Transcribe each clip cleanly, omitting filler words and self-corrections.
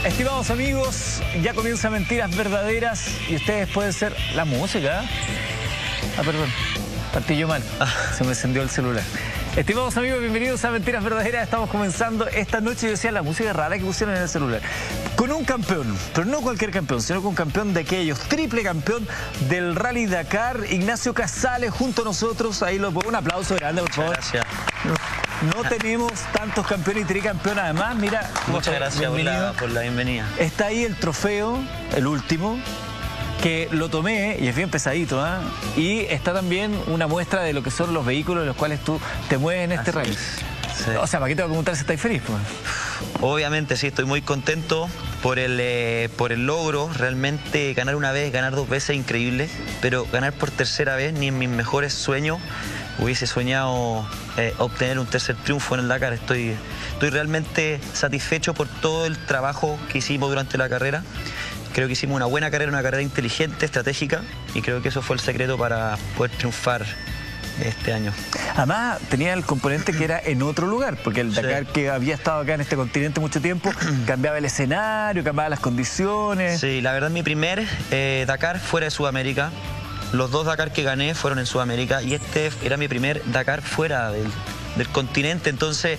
Estimados amigos, ya comienza Mentiras Verdaderas y ustedes pueden ser la música. Perdón, partí yo mal, se me encendió el celular. Estimados amigos, bienvenidos a Mentiras Verdaderas. Estamos comenzando esta noche. Yo decía la música rara que pusieron en el celular. Con un campeón, pero no cualquier campeón, sino con un campeón de aquellos, triple campeón del Rally Dakar, Ignacio Casale, junto a nosotros. Ahí lo pongo, un aplauso grande, por favor. Gracias. No tenemos tantos campeones y tricampeones. Además, mira. Muchas gracias por la bienvenida. Está ahí el trofeo, el último, que lo tomé y es bien pesadito, ¿eh? Y está también una muestra de lo que son los vehículos en los cuales tú te mueves en este rally. Sí. O sea, ¿para qué te voy a preguntar si estáis feliz, pues? Obviamente sí, estoy muy contento por el logro. Realmente ganar una vez, ganar dos veces, increíble. Pero ganar por tercera vez, ni en mis mejores sueños hubiese soñado obtener un tercer triunfo en el Dakar. Estoy realmente satisfecho por todo el trabajo que hicimos durante la carrera. Creo que hicimos una buena carrera, una carrera inteligente, estratégica, y creo que eso fue el secreto para poder triunfar este año. Además, tenía el componente que era en otro lugar, porque el Dakar que había estado acá en este continente mucho tiempo, cambiaba el escenario, cambiaba las condiciones. Sí, la verdad, mi primer Dakar fuera de Sudamérica. Los dos Dakar que gané fueron en Sudamérica y este era mi primer Dakar fuera del continente, entonces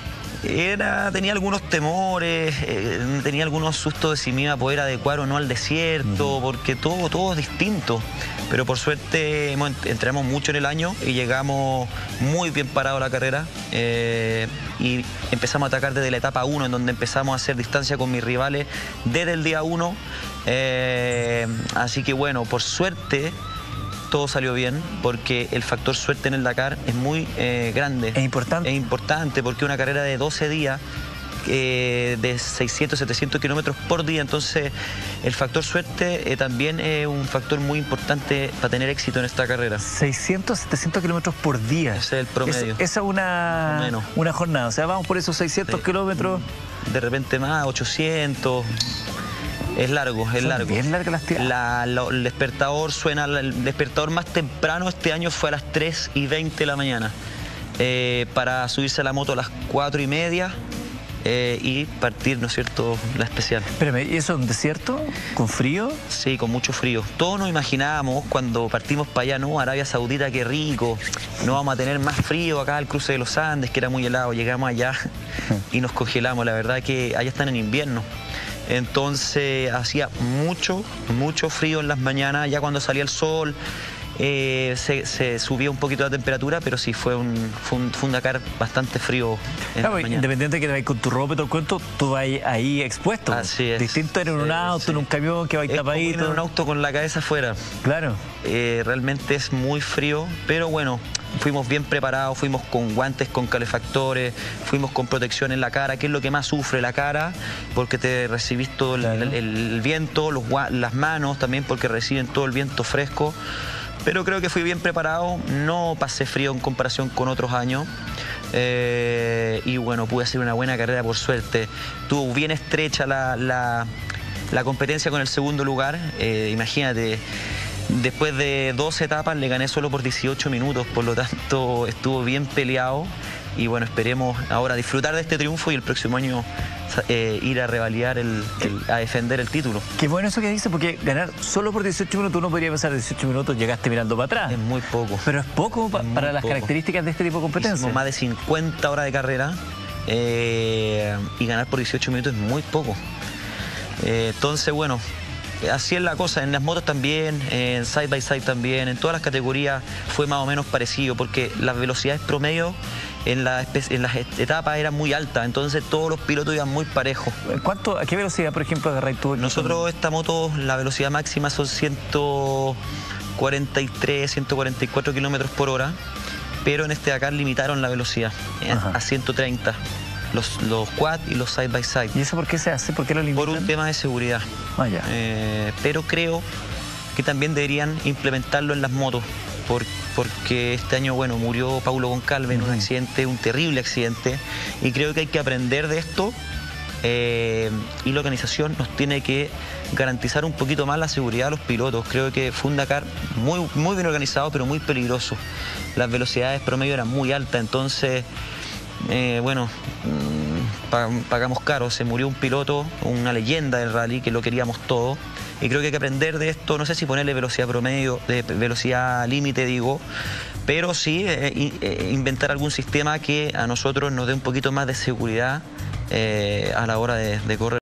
tenía algunos temores, tenía algunos sustos de si me iba a poder adecuar o no al desierto, porque todo es distinto. Pero por suerte entramos mucho en el año y llegamos muy bien parados a la carrera y empezamos a atacar desde la etapa 1, en donde empezamos a hacer distancia con mis rivales desde el día 1. Así que bueno, por suerte todo salió bien, porque el factor suerte en el Dakar es muy grande. Es importante. Es importante porque una carrera de 12 días, de 600, 700 kilómetros por día, entonces el factor suerte también es un factor muy importante para tener éxito en esta carrera. 600, 700 kilómetros por día. Ese es el promedio. Esa es una jornada, o sea, vamos por esos 600 kilómetros. De repente más, 800... Es largo, es largo. Bien larga las tiradas. El despertador suena, el despertador más temprano este año fue a las 3:20 de la mañana. Para subirse a la moto a las 4:30 y partir, ¿no es cierto?, la especial. Espérame, ¿y eso es un desierto? ¿Con frío? Sí, con mucho frío. Todos nos imaginábamos cuando partimos para allá, no, Arabia Saudita, qué rico, no vamos a tener más frío acá al cruce de los Andes, que era muy helado. Llegamos allá y nos congelamos. La verdad que allá están en invierno. Entonces hacía mucho frío en las mañanas. Ya cuando salía el sol se subía un poquito la temperatura, pero sí fue un Dakar bastante frío en las mañanas. Independiente de que vais con tu ropa y todo el cuento, tú vas ahí expuesto. Así es. Distinto era en un auto, en un camión que vais tapadito. En un auto con la cabeza afuera. Claro. Realmente es muy frío, pero bueno, fuimos bien preparados, fuimos con guantes, con calefactores, fuimos con protección en la cara, que es lo que más sufre la cara, porque te recibís todo el viento, las manos también, porque reciben todo el viento fresco. Pero creo que fui bien preparado, no pasé frío en comparación con otros años. Y bueno, pude hacer una buena carrera por suerte. Estuvo bien estrecha la competencia con el segundo lugar. Imagínate, después de 12 etapas le gané solo por 18 minutos, por lo tanto estuvo bien peleado. Y bueno, esperemos ahora disfrutar de este triunfo y el próximo año ir a revalidar, a defender el título. Qué bueno eso que dice, porque ganar solo por 18 minutos, uno podría pensar 18 minutos, llegaste mirando para atrás. Es muy poco. Pero es poco para las características de este tipo de competencia. Hicimos más de 50 horas de carrera y ganar por 18 minutos es muy poco. Entonces, bueno, así es la cosa. En las motos también, en side by side también, en todas las categorías fue más o menos parecido, porque las velocidades promedio en las etapas eran muy altas, entonces todos los pilotos iban muy parejos. ¿A qué velocidad, por ejemplo, agarráis tú? Nosotros esta moto, la velocidad máxima son 143, 144 kilómetros por hora, pero en este Dakar limitaron la velocidad a 130. Los quad y los side by side. ¿Y eso por qué se hace? ¿Por qué lo limitan? Por un tema de seguridad. Ya. Pero creo que también deberían implementarlo en las motos, porque este año, bueno, murió Paulo Goncalves en un accidente, un terrible accidente, y creo que hay que aprender de esto, y la organización nos tiene que garantizar un poquito más la seguridad de los pilotos. Creo que fue un Dakar muy bien organizado, pero muy peligroso. Las velocidades promedio eran muy altas, entonces, bueno, pagamos caro. Se murió un piloto, una leyenda del rally, que lo queríamos todo. Y creo que hay que aprender de esto, no sé si ponerle velocidad promedio, de velocidad límite, digo, pero sí inventar algún sistema que a nosotros nos dé un poquito más de seguridad a la hora de correr.